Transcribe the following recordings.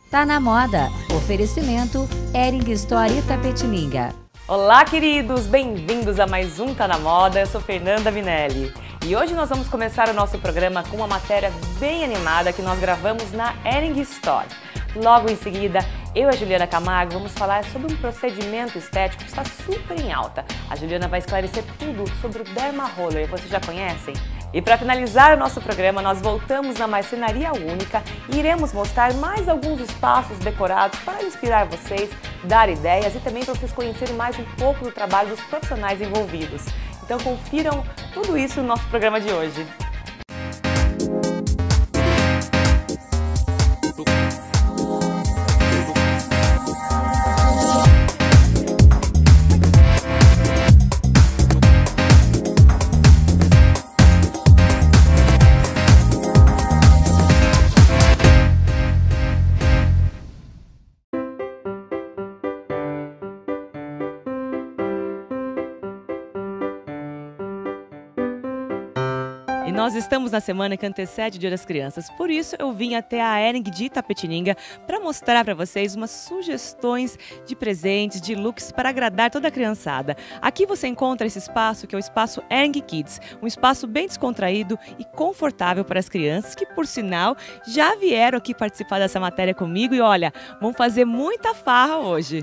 Tá na moda. Oferecimento Hering Store Itapetininga. Olá, queridos! Bem-vindos a mais um Tá na Moda. Eu sou Fernanda Minelli. E hoje nós vamos começar o nosso programa com uma matéria bem animada que nós gravamos na Hering Store. Logo em seguida, eu e a Juliana Camargo vamos falar sobre um procedimento estético que está super em alta. A Juliana vai esclarecer tudo sobre o Derma Roller. Vocês já conhecem? E para finalizar o nosso programa, nós voltamos na Marcenaria Única e iremos mostrar mais alguns espaços decorados para inspirar vocês, dar ideias e também para vocês conhecerem mais um pouco do trabalho dos profissionais envolvidos. Então confiram tudo isso no nosso programa de hoje. E nós estamos na semana que antecede o Dia das Crianças, por isso eu vim até a Hering de Itapetininga para mostrar para vocês umas sugestões de presentes, de looks para agradar toda a criançada. Aqui você encontra esse espaço que é o espaço Hering Kids, um espaço bem descontraído e confortável para as crianças que, por sinal, já vieram aqui participar dessa matéria comigo e olha, vão fazer muita farra hoje.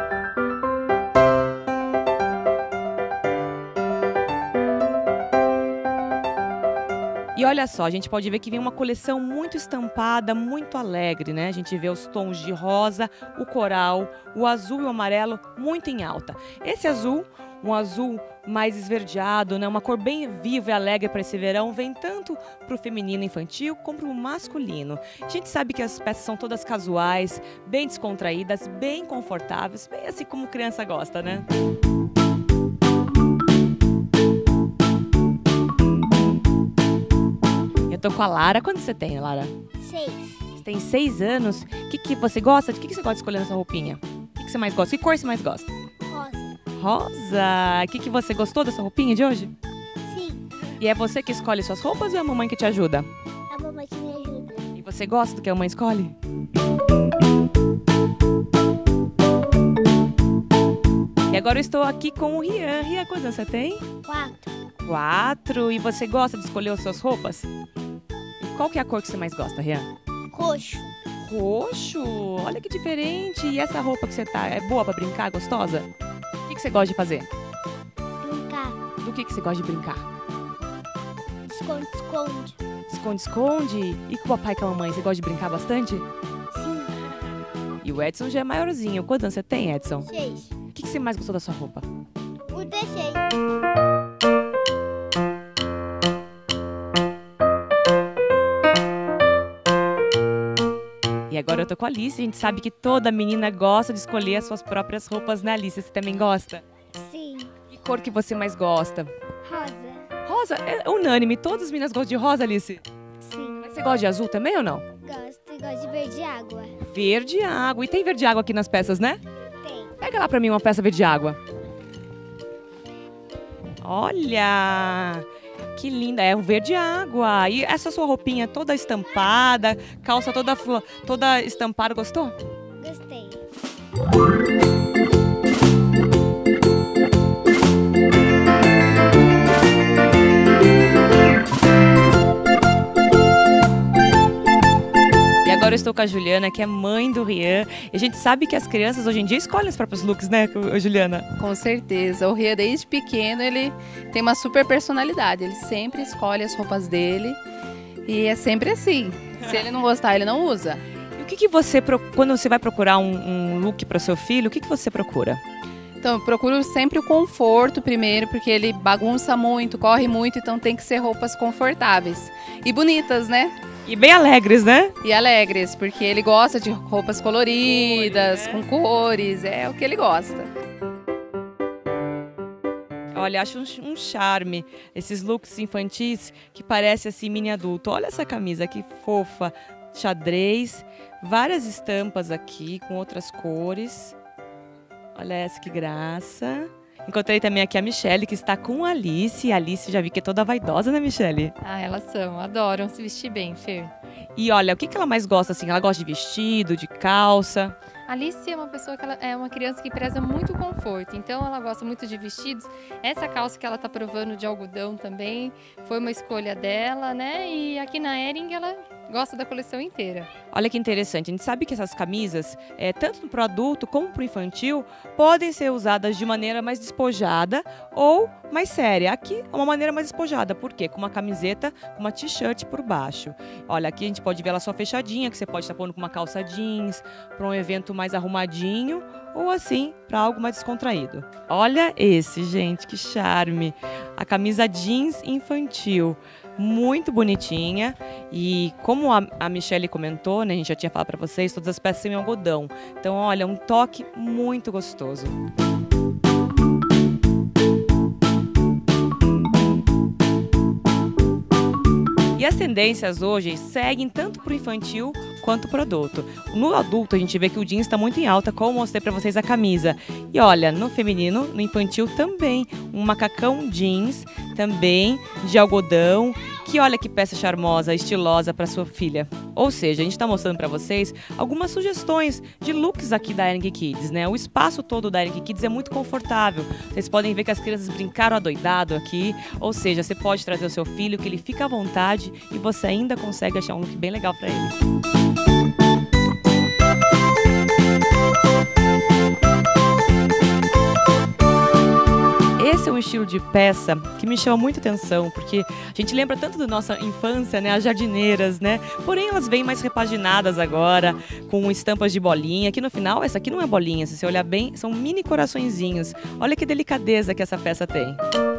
E olha só, a gente pode ver que vem uma coleção muito estampada, muito alegre, né? A gente vê os tons de rosa, o coral, o azul e o amarelo muito em alta. Esse azul, um azul mais esverdeado, né? Uma cor bem viva e alegre para esse verão, vem tanto para o feminino infantil como para o masculino. A gente sabe que as peças são todas casuais, bem descontraídas, bem confortáveis, bem assim como criança gosta, né? Eu tô com a Lara. Quanto você tem, Lara? 6. Você tem 6 anos. O que você gosta? O que você gosta de escolher nessa roupinha? O que você mais gosta? Que cor você mais gosta? Rosa. Rosa! O que você gostou dessa roupinha de hoje? Sim. E é você que escolhe suas roupas ou é a mamãe que te ajuda? A mamãe que me ajuda. E você gosta do que a mamãe escolhe? E agora eu estou aqui com o Rian. Rian, quantos anos você tem? 4. 4. E você gosta de escolher as suas roupas? Qual que é a cor que você mais gosta, Rian? Roxo. Roxo? Olha que diferente! E essa roupa que você tá, é boa pra brincar? Gostosa? O que você gosta de fazer? Brincar. Do que você gosta de brincar? Esconde-esconde. Esconde-esconde? E com o papai e com a mamãe, você gosta de brincar bastante? Sim. E o Edson já é maiorzinho. Quantos anos você tem, Edson? 6. O que você mais gostou da sua roupa? O desenho. E agora eu tô com a Alice. A gente sabe que toda menina gosta de escolher as suas próprias roupas, né, Alice? Você também gosta? Sim. Que cor que você mais gosta? Rosa. Rosa? É unânime. Todas as meninas gostam de rosa, Alice? Sim. Mas você gosta de azul também ou não? Gosto. Gosto de verde água. Verde água. E tem verde água aqui nas peças, né? Tem. Pega lá pra mim uma peça verde água. Olha! Que linda, é um verde água. E essa sua roupinha toda estampada, calça toda estampada, gostou? Gostei. E agora eu estou com a Juliana, que é mãe do Rian. E a gente sabe que as crianças hoje em dia escolhem os próprios looks, né, Juliana? Com certeza. O Rian, desde pequeno, ele tem uma super personalidade. Ele sempre escolhe as roupas dele e é sempre assim. Se ele não gostar, ele não usa. E o que você, quando você vai procurar um look para o seu filho, o que você procura? Então, eu procuro sempre o conforto primeiro, porque ele bagunça muito, corre muito, então tem que ser roupas confortáveis. E bonitas, né? E bem alegres, né? E alegres, porque ele gosta de roupas coloridas, com cores, é o que ele gosta. Olha, acho um charme esses looks infantis que parece assim mini adulto. Olha essa camisa que fofa, xadrez, várias estampas aqui com outras cores. Olha essa que graça. Encontrei também aqui a Michelle, que está com a Alice. A Alice já vi que é toda vaidosa, né, Michelle? Ah, elas são, adoram se vestir bem, Fer. E olha, o que ela mais gosta, assim? Ela gosta de vestido, de calça? Alice é uma pessoa que ela é uma criança que preza muito o conforto, então ela gosta muito de vestidos. Essa calça que ela tá provando de algodão também foi uma escolha dela, né? E aqui na Hering ela gosta da coleção inteira. Olha que interessante, a gente sabe que essas camisas, tanto para o adulto como para o infantil, podem ser usadas de maneira mais despojada ou mais séria. Aqui é uma maneira mais despojada, por quê? Com uma camiseta, com uma t-shirt por baixo. Olha, aqui a gente pode ver ela só fechadinha, que você pode estar pondo com uma calça jeans, para um evento mais arrumadinho, ou assim, para algo mais descontraído. Olha esse, gente, que charme! A camisa jeans infantil. Muito bonitinha e como a Michelle comentou, né, a gente já tinha falado para vocês, todas as peças em algodão. Então, olha, um toque muito gostoso. E as tendências hoje seguem tanto para o infantil quanto para o adulto. No adulto a gente vê que o jeans está muito em alta, como eu mostrei para vocês a camisa. E olha, no feminino, no infantil também, um macacão jeans, também de algodão, que olha que peça charmosa, estilosa para sua filha. Ou seja, a gente está mostrando para vocês algumas sugestões de looks aqui da Hering Kids, né? O espaço todo da Hering Kids é muito confortável. Vocês podem ver que as crianças brincaram adoidado aqui, ou seja, você pode trazer o seu filho, que ele fica à vontade e você ainda consegue achar um look bem legal para ele. Esse é um estilo de peça que me chama muita atenção, porque a gente lembra tanto da nossa infância, né, as jardineiras, né? Porém, elas vêm mais repaginadas agora, com estampas de bolinha, que no final, essa aqui não é bolinha, se você olhar bem, são mini coraçõezinhos. Olha que delicadeza que essa peça tem.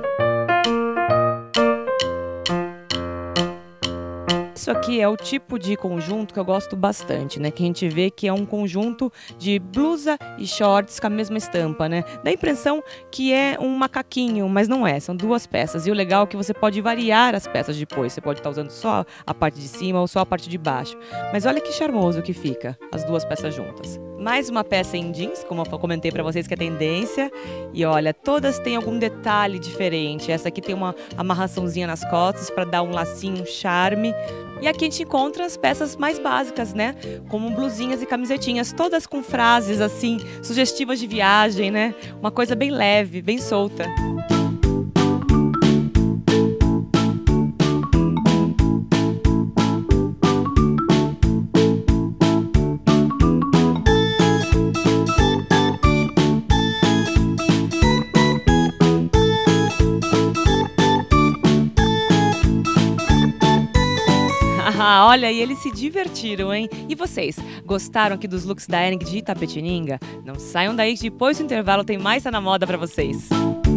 Isso aqui é o tipo de conjunto que eu gosto bastante, né? Que a gente vê que é um conjunto de blusa e shorts com a mesma estampa, né? Dá a impressão que é um macaquinho, mas não é, são duas peças. E o legal é que você pode variar as peças depois. Você pode estar usando só a parte de cima ou só a parte de baixo. Mas olha que charmoso que fica as duas peças juntas. Mais uma peça em jeans, como eu comentei para vocês que é tendência. E olha, todas têm algum detalhe diferente. Essa aqui tem uma amarraçãozinha nas costas para dar um lacinho, um charme. E aqui a gente encontra as peças mais básicas, né? Como blusinhas e camisetinhas, todas com frases assim, sugestivas de viagem, né? Uma coisa bem leve, bem solta. Ah, olha, e eles se divertiram, hein? E vocês, gostaram aqui dos looks da Hering de Itapetininga? Não saiam daí, depois do intervalo tem mais Tá na Moda pra vocês.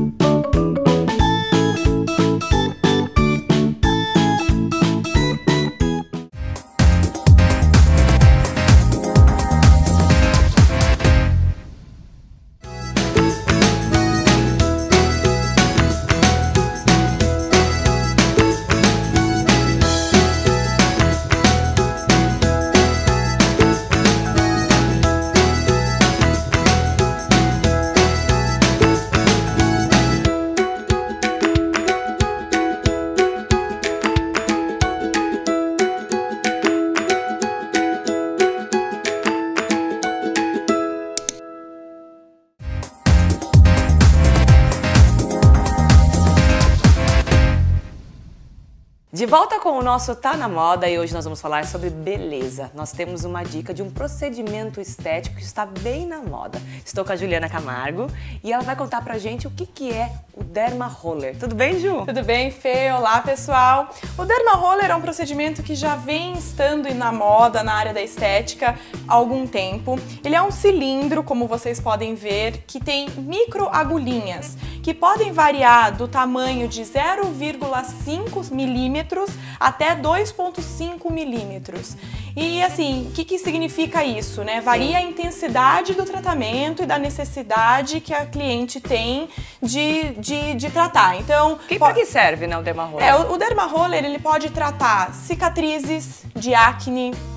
De volta com o nosso Tá na Moda e hoje nós vamos falar sobre beleza. Nós temos uma dica de um procedimento estético que está bem na moda. Estou com a Juliana Camargo e ela vai contar pra gente o que é o Derma Roller. Tudo bem, Ju? Tudo bem, Fê? Olá, pessoal! O Derma Roller é um procedimento que já vem estando na moda, na área da estética, há algum tempo. Ele é um cilindro, como vocês podem ver, que tem micro agulhinhas, que podem variar do tamanho de 0,5 milímetros até 2,5 milímetros. E assim, o que significa isso, né? Varia a intensidade do tratamento e da necessidade que a cliente tem de tratar. Então, Para que serve, né, o Derma Roller? O Derma Roller, ele pode tratar cicatrizes de acne,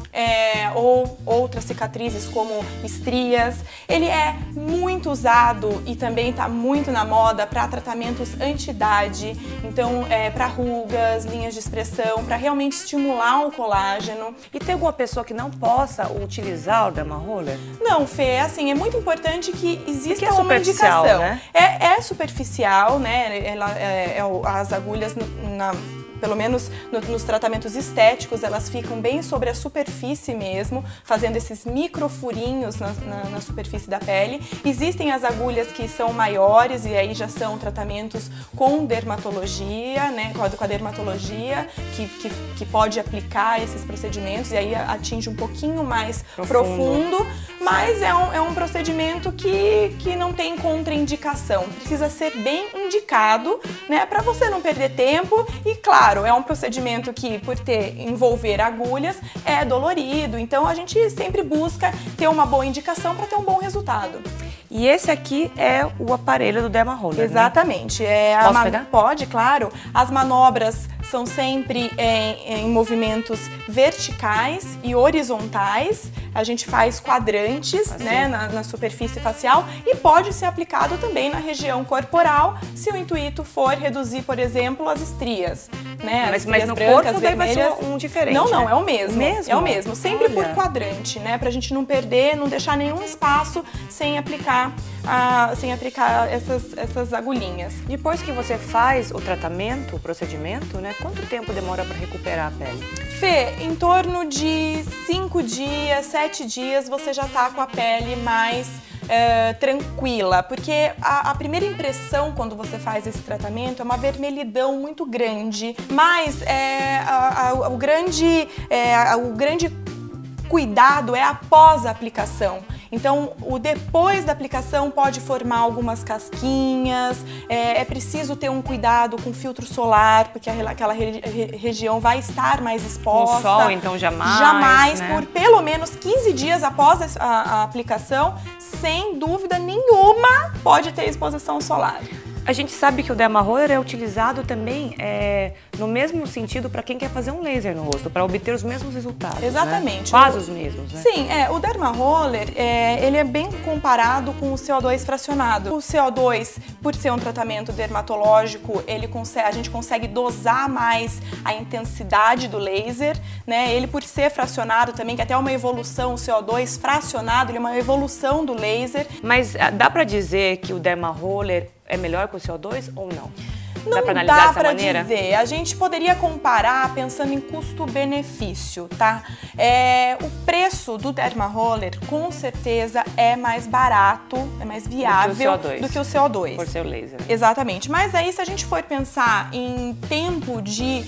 ou outras cicatrizes como estrias. Ele é muito usado e também está muito na moda para tratamentos anti-idade, então para rugas, linhas de expressão, para realmente estimular o colágeno. E tem alguma pessoa que não possa utilizar o Dermaroller? Não, Fê, assim, é muito importante que exista uma superficial, indicação. né? É superficial, né? As agulhas pelo menos nos tratamentos estéticos, elas ficam bem sobre a superfície mesmo, fazendo esses microfurinhos na superfície da pele. Existem as agulhas que são maiores e aí já são tratamentos com dermatologia, né, com a dermatologia, que pode aplicar esses procedimentos e aí atinge um pouquinho mais profundo, mas é um procedimento que não tem contraindicação. Precisa ser bem indicado, né, para você não perder tempo e, claro, é um procedimento que, por envolver agulhas, é dolorido. Então, a gente sempre busca ter uma boa indicação para ter um bom resultado. E esse aqui é o aparelho do Dermaroller, exatamente. Né? Posso pegar? Pode, claro. As manobras são sempre em movimentos verticais e horizontais. A gente faz quadrantes, assim, né, na superfície facial e pode ser aplicado também na região corporal se o intuito for reduzir, por exemplo, as estrias. Né? Mas no corpo daí vai ser um diferente. Não, né? é o mesmo. Mesmo? É o mesmo. Sempre por quadrante, né? Pra gente não perder, não deixar nenhum espaço sem aplicar essas agulhinhas. Depois que você faz o tratamento, o procedimento, né? Quanto tempo demora para recuperar a pele? Fê, em torno de 5 dias, 7 dias, você já tá com a pele mais tranquila, porque a primeira impressão quando você faz esse tratamento é uma vermelhidão muito grande, mas o grande cuidado é após a aplicação. Então, o depois da aplicação pode formar algumas casquinhas, é preciso ter um cuidado com filtro solar, porque aquela região vai estar mais exposta. O sol, então, jamais. Jamais, né? por pelo menos 15 dias após a aplicação, sem dúvida nenhuma, pode ter exposição solar. A gente sabe que o Dermaroller é utilizado também no mesmo sentido para quem quer fazer um laser no rosto, para obter os mesmos resultados. Exatamente. Né? Quase os mesmos, né? Sim, o Dermaroller, ele é bem comparado com o CO2 fracionado. O CO2, por ser um tratamento dermatológico, a gente consegue dosar mais a intensidade do laser, né? Ele, por ser fracionado também, que até é uma evolução, o CO2 fracionado, ele é uma evolução do laser. Mas dá para dizer que o Dermaroller é melhor que o CO2 ou não? Não dá para analisar dessa maneira? Dizer. A gente poderia comparar pensando em custo-benefício, tá? O preço do Dermaroller, com certeza, é mais barato, é mais viável do que o CO2. Por ser o laser. Né? Exatamente. Mas aí, se a gente for pensar em tempo de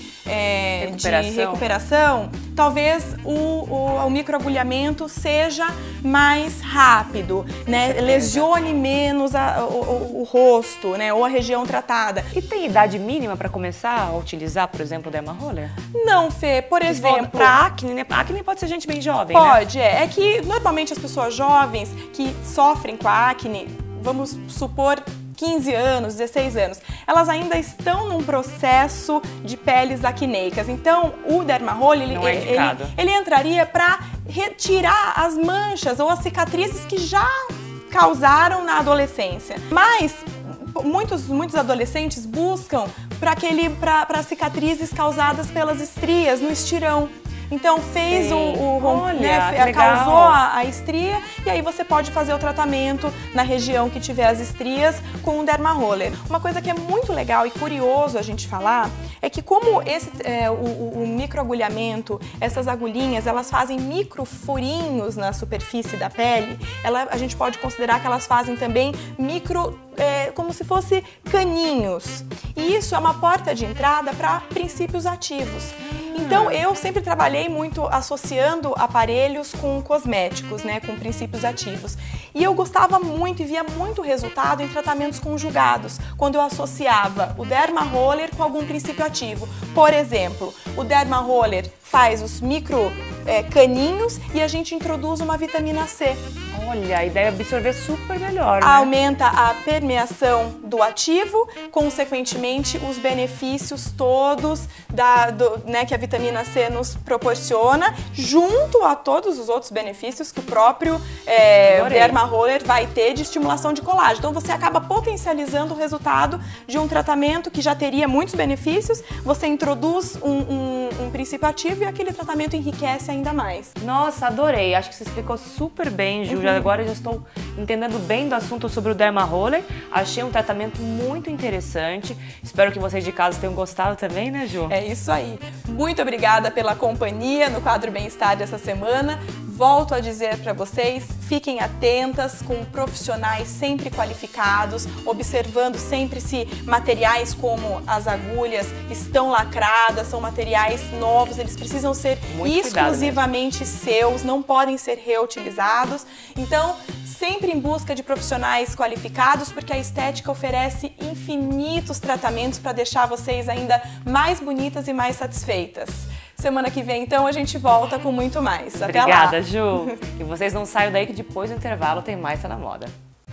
recuperação, talvez o microagulhamento seja mais rápido, né? Lesione menos o rosto, né? Ou a região tratada. E tem idade mínima para começar a utilizar, por exemplo, o Dermaroller? Não, Fê. Por exemplo... Para acne, né? Acne pode ser gente bem jovem, pode, né? É que normalmente as pessoas jovens que sofrem com a acne, vamos supor 15 anos, 16 anos, elas ainda estão num processo de peles acneicas. Então, o Dermaroller, ele entraria para retirar as manchas ou as cicatrizes que já causaram na adolescência. Mas muitos adolescentes buscam para cicatrizes causadas pelas estrias no estirão. Então fez causou a estria e aí você pode fazer o tratamento na região que tiver as estrias com o Dermaroller. Uma coisa que é muito legal e curioso a gente falar é que como o microagulhamento, essas agulhinhas, elas fazem microfurinhos na superfície da pele, a gente pode considerar que elas fazem também como se fosse caninhos. E isso é uma porta de entrada para princípios ativos. Então, eu sempre trabalhei muito associando aparelhos com cosméticos, né, com princípios ativos. E eu gostava muito e via muito resultado em tratamentos conjugados, quando eu associava o Dermaroller com algum princípio ativo. Por exemplo, o Dermaroller faz os caninhos e a gente introduz uma vitamina C. Olha, a ideia é absorver super melhor, né? Aumenta a permeação do ativo, consequentemente os benefícios todos né, que a vitamina C nos proporciona, junto a todos os outros benefícios que o próprio Derma Roller vai ter de estimulação de colágeno. Então você acaba potencializando o resultado de um tratamento que já teria muitos benefícios, você introduz um princípio ativo e aquele tratamento enriquece ainda mais. Nossa, adorei. Acho que você explicou super bem, Ju. Agora eu já estou entendendo bem do assunto sobre o Derma Roller. Achei um tratamento muito interessante. Espero que vocês de casa tenham gostado também, né, Ju? É isso aí. Muito obrigada pela companhia no quadro Bem-Estar dessa semana. Volto a dizer para vocês, fiquem atentas com profissionais sempre qualificados, observando sempre se materiais como as agulhas estão lacradas, são materiais novos, eles precisam ser exclusivamente seus, não podem ser reutilizados. Então, sempre em busca de profissionais qualificados, porque a estética oferece infinitos tratamentos para deixar vocês ainda mais bonitas e mais satisfeitas. Semana que vem, então, a gente volta com muito mais. Até lá. Obrigada, Ju. E vocês não saiam daí que depois do intervalo tem mais Tá na Moda.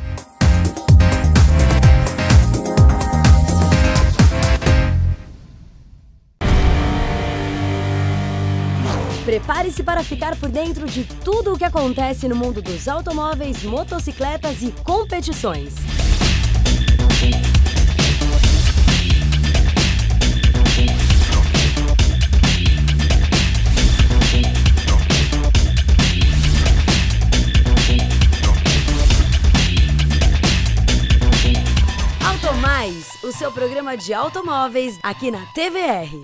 Prepare-se para ficar por dentro de tudo o que acontece no mundo dos automóveis, motocicletas e competições. Automais, o seu programa de automóveis aqui na TVR.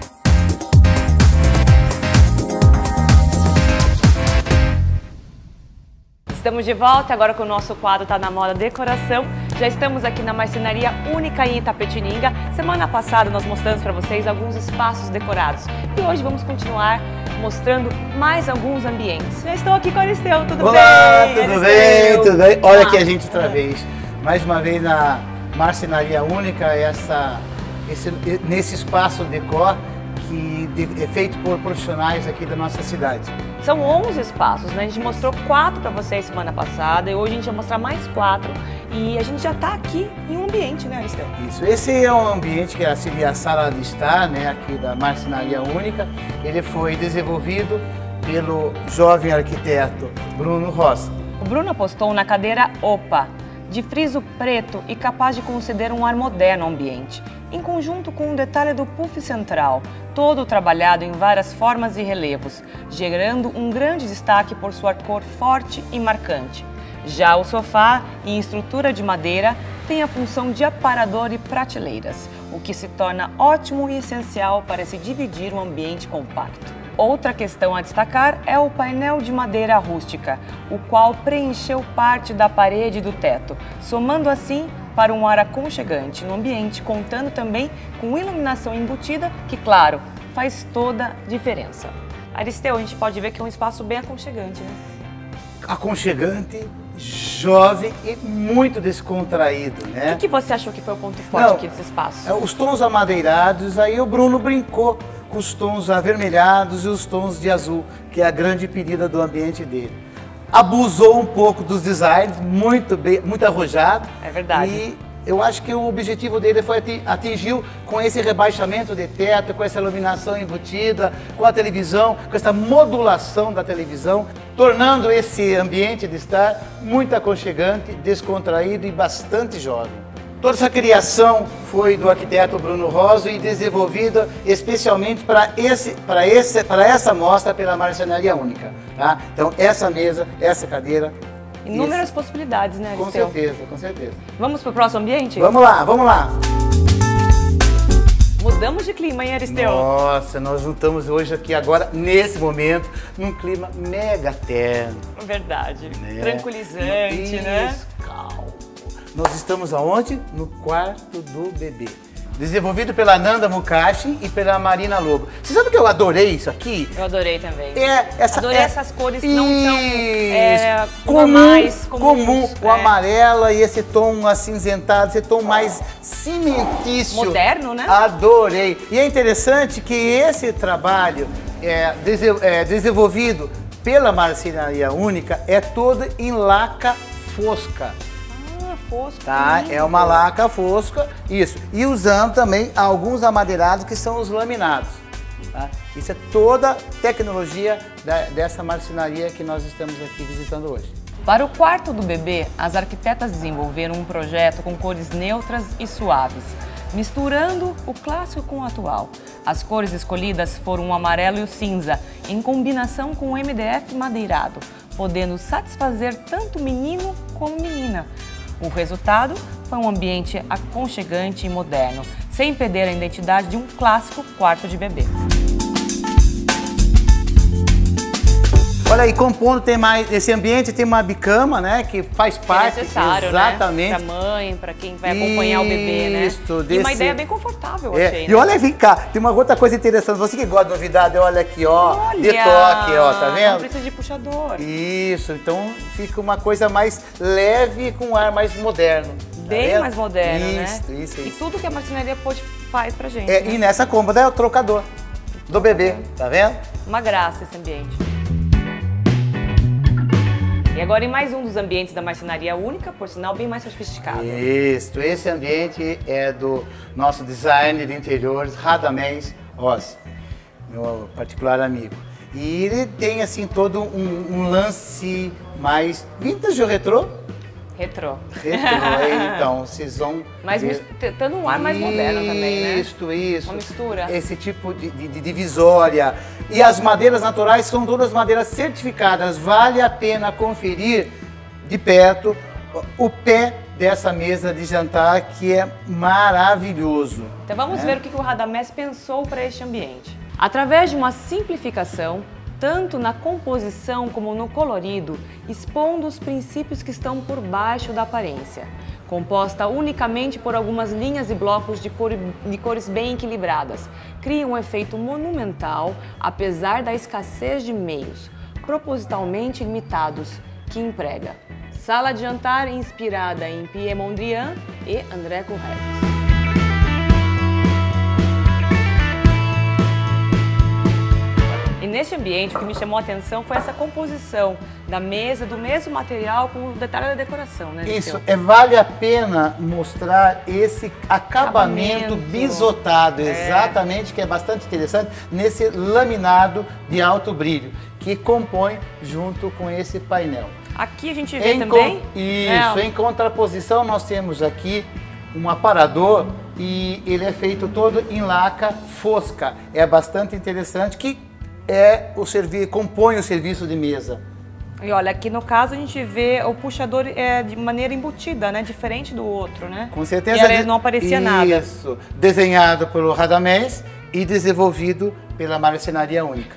Estamos de volta agora com o nosso quadro Tá na Moda Decoração. Já estamos aqui na Marcenaria Única em Itapetininga. Semana passada nós mostramos para vocês alguns espaços decorados. E hoje vamos continuar mostrando mais alguns ambientes. Já estou aqui com o Aristeu, tudo Olá, bem? Tudo bem, tudo bem? Olha aqui a gente outra vez. Mais uma vez na Marcenaria Única, nesse espaço decor que é feito por profissionais aqui da nossa cidade. São 11 espaços, né? A gente mostrou 4 para vocês semana passada e hoje a gente vai mostrar mais 4 e a gente já está aqui em um ambiente, né, Aristeu? Isso, esse é um ambiente que seria a sala de estar, né, aqui da Marcenaria Única. Ele foi desenvolvido pelo jovem arquiteto Bruno Rosa. O Bruno apostou na cadeira OPA, de friso preto e capaz de conceder um ar moderno ao ambiente, em conjunto com um detalhe do puff central, todo trabalhado em várias formas e relevos, gerando um grande destaque por sua cor forte e marcante. Já o sofá, em estrutura de madeira, tem a função de aparador e prateleiras, o que se torna ótimo e essencial para se dividir um ambiente compacto. Outra questão a destacar é o painel de madeira rústica, o qual preencheu parte da parede e do teto, somando assim para um ar aconchegante no ambiente, contando também com iluminação embutida, que, claro, faz toda a diferença. Aristeu, a gente pode ver que é um espaço bem aconchegante, né? Aconchegante, jovem e muito descontraído, né? O que você achou que foi o ponto forte aqui desse espaço? Os tons amadeirados, aí o Bruno brincou com os tons avermelhados e os tons de azul, que é a grande pedida do ambiente dele. Abusou um pouco dos designs, muito arrojado. É verdade. E eu acho que o objetivo dele foi atingiu com esse rebaixamento de teto, com essa iluminação embutida, com a televisão, com essa modulação da televisão, tornando esse ambiente de estar muito aconchegante, descontraído e bastante jovem. Toda essa criação foi do arquiteto Bruno Rosa e desenvolvida especialmente para essa mostra pela Marcenaria Única. Tá? Então, essa mesa, essa cadeira... Inúmeras possibilidades, né, Aristeu? Com certeza, com certeza. Vamos para o próximo ambiente? Vamos lá, vamos lá. Mudamos de clima, hein, Aristeu? Nossa, nós estamos hoje aqui agora, nesse momento, num clima mega terno. Verdade. Né? Tranquilizante, né? Calmo. Nós estamos aonde? No quarto do bebê. Desenvolvido pela Nanda Mukashi e pela Marina Lobo. Você sabe que eu adorei isso aqui? Eu adorei também. Adorei essas cores não tão comum, o amarelo e esse tom acinzentado, esse tom mais cimentício. Moderno, né? Adorei. E é interessante que esse trabalho é desenvolvido pela Marcenaria Única é toda em laca fosca. Fosco. Tá? É uma laca fosca, isso. E usando também alguns amadeirados que são os laminados. Tá? Isso é toda a tecnologia dessa marcenaria que nós estamos aqui visitando hoje. Para o quarto do bebê, as arquitetas desenvolveram um projeto com cores neutras e suaves, misturando o clássico com o atual. As cores escolhidas foram o amarelo e o cinza, em combinação com o MDF madeirado, podendo satisfazer tanto menino como menina. O resultado foi um ambiente aconchegante e moderno, sem perder a identidade de um clássico quarto de bebê. Olha aí, compondo tem mais, esse ambiente tem uma bicama, né, que faz parte, é necessário, exatamente, né? Pra mãe, pra quem vai acompanhar o bebê, né? E uma ideia bem confortável, eu achei, né? E olha, vem cá, tem uma outra coisa interessante, você que gosta de novidade, olha aqui, ó, olha, de toque, ó, tá vendo? Não precisa de puxador. Isso, então fica uma coisa mais leve com um ar mais moderno. Bem tá mais moderno, isso, né? Isso. E tudo que a marcenaria faz pra gente, né? né? E nessa cômoda é o trocador do bebê, tá vendo? Uma graça esse ambiente. E agora em mais um dos ambientes da Marcenaria Única, por sinal bem mais sofisticado. Isso, esse ambiente é do nosso designer de interiores, Radamés Ross, meu particular amigo. E ele tem assim todo um lance mais vintage ou retrô? Retrô. Então, vocês vão... Mas tendo um ar mais moderno também, né? Isso. Uma mistura. Esse tipo de divisória. E as madeiras naturais são todas madeiras certificadas. Vale a pena conferir de perto o pé dessa mesa de jantar, que é maravilhoso. Então vamos ver o que o Radamés pensou para este ambiente. Através de uma simplificação, tanto na composição como no colorido, expondo os princípios que estão por baixo da aparência. Composta unicamente por algumas linhas e blocos de cores bem equilibradas, cria um efeito monumental, apesar da escassez de meios, propositalmente limitados, que emprega. Sala de jantar inspirada em Pierre Mondrian e André Corrèze. E neste ambiente, o que me chamou a atenção foi essa composição da mesa, do mesmo material, com o detalhe da decoração, né? Isso, vale a pena mostrar esse acabamento bisotado, exatamente, que é bastante interessante, nesse laminado de alto brilho, que compõe junto com esse painel. Aqui a gente vê também... Isso, em contraposição nós temos aqui um aparador e ele é feito todo em laca fosca. É bastante interessante, que compõe o serviço de mesa. E olha, aqui no caso a gente vê o puxador de maneira embutida, né? Diferente do outro, né? Com certeza. E não aparecia nada. Isso, desenhado pelo Radamés e desenvolvido pela Marcenaria Única.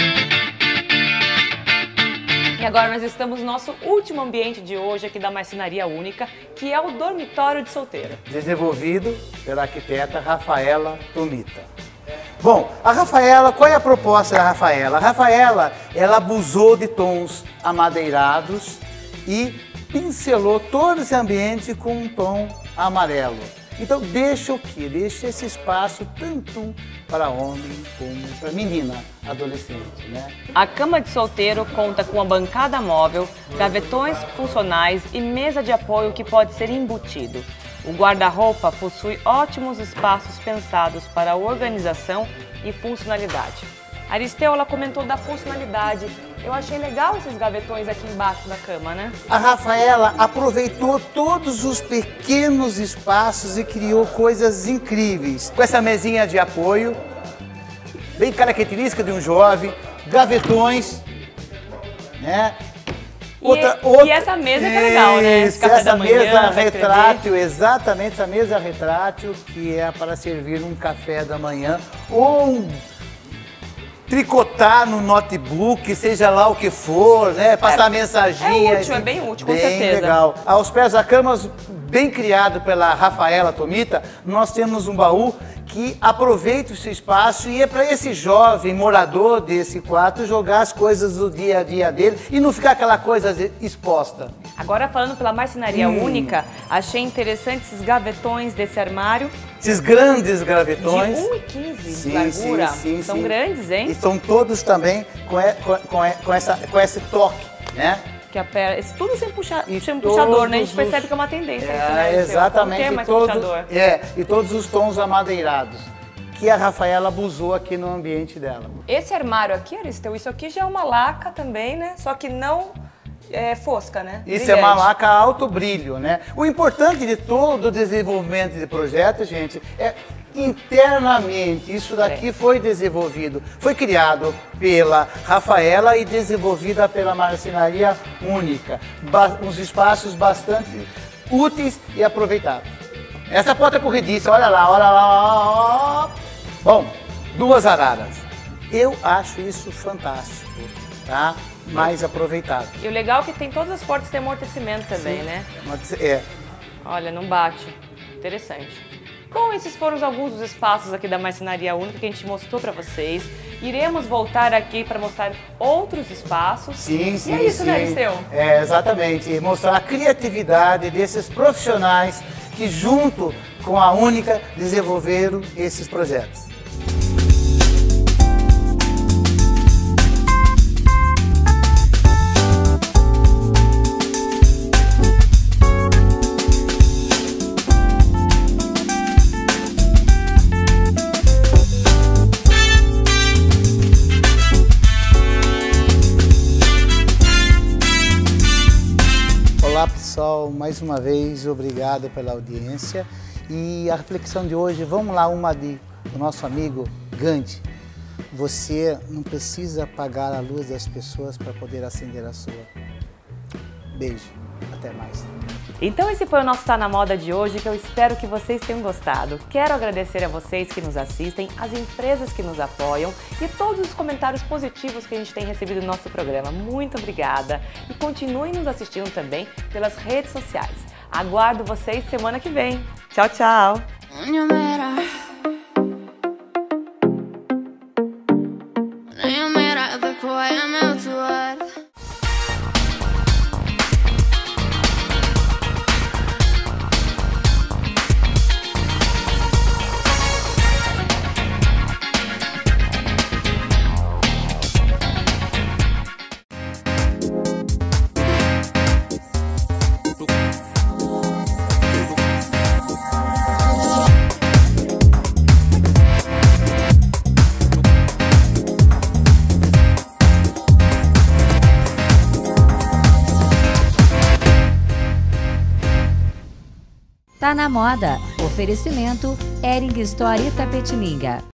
E agora nós estamos no nosso último ambiente de hoje aqui da Marcenaria Única, que é o dormitório de solteiro. Desenvolvido pela arquiteta Rafaela Tomita. Bom, a Rafaela, qual é a proposta da Rafaela? A Rafaela, ela abusou de tons amadeirados e pincelou todo esse ambiente com um tom amarelo. Então deixa o quê? Deixa esse espaço tanto para homem como para menina, adolescente, né? A cama de solteiro conta com uma bancada móvel, gavetões funcionais e mesa de apoio que pode ser embutido. O guarda-roupa possui ótimos espaços pensados para organização e funcionalidade. A Aristeu, ela comentou da funcionalidade. Eu achei legal esses gavetões aqui embaixo da cama, né? A Rafaela aproveitou todos os pequenos espaços e criou coisas incríveis. Com essa mesinha de apoio, bem característica de um jovem, gavetões, né? E essa mesa que é legal, né? Isso, essa mesa retrátil, exatamente, essa mesa retrátil que é para servir um café da manhã ou tricotar no notebook, seja lá o que for, né? Passar mensaginha. É útil, é bem útil, com bem certeza. Legal. Aos pés da cama, bem criado pela Rafaela Tomita, nós temos um baú que aproveita esse espaço e é para esse jovem morador desse quarto jogar as coisas do dia a dia dele e não ficar aquela coisa exposta. Agora, falando pela marcenaria única, achei interessante esses gavetões desse armário. Esses grandes gavetões. De 1,15 de largura. São grandes, hein? E são todos também com esse toque, né? Que a perna, tudo sem puxador, né? A gente percebe que é uma tendência. Exatamente. Não tem mais puxador. E todos os tons amadeirados, que a Rafaela abusou aqui no ambiente dela. Esse armário aqui, Aristeu, isso aqui já é uma laca também, né? Só que não fosca, né? Isso Brilhante. é uma laca alto brilho, né? O importante de todo o desenvolvimento de projeto, gente, é internamente. Isso daqui foi desenvolvido, foi criado pela Rafaela e desenvolvida pela marcenaria única. Uns espaços bastante úteis e aproveitáveis. Essa porta corrediça, olha lá. Bom, 2 araras. Eu acho isso fantástico, tá? Mais aproveitável. E o legal é que tem todas as portas têm amortecimento também, né? Olha, não bate. Interessante. Bom, esses foram alguns dos espaços aqui da marcenaria única que a gente mostrou para vocês. Iremos voltar aqui para mostrar outros espaços. Sim, e é isso, né, Aristeu? Exatamente. Mostrar a criatividade desses profissionais que, junto com a Única, desenvolveram esses projetos. Olá pessoal, mais uma vez obrigado pela audiência e a reflexão de hoje, vamos lá, do nosso amigo Gandhi. Você não precisa apagar a luz das pessoas para poder acender a sua. Beijo, até mais. Então esse foi o nosso Tá Na Moda de hoje, que eu espero que vocês tenham gostado. Quero agradecer a vocês que nos assistem, as empresas que nos apoiam e todos os comentários positivos que a gente tem recebido no nosso programa. Muito obrigada e continuem nos assistindo também pelas redes sociais. Aguardo vocês semana que vem. Tchau, tchau! Tá na Moda. Oferecimento Hering Store Itapetininga.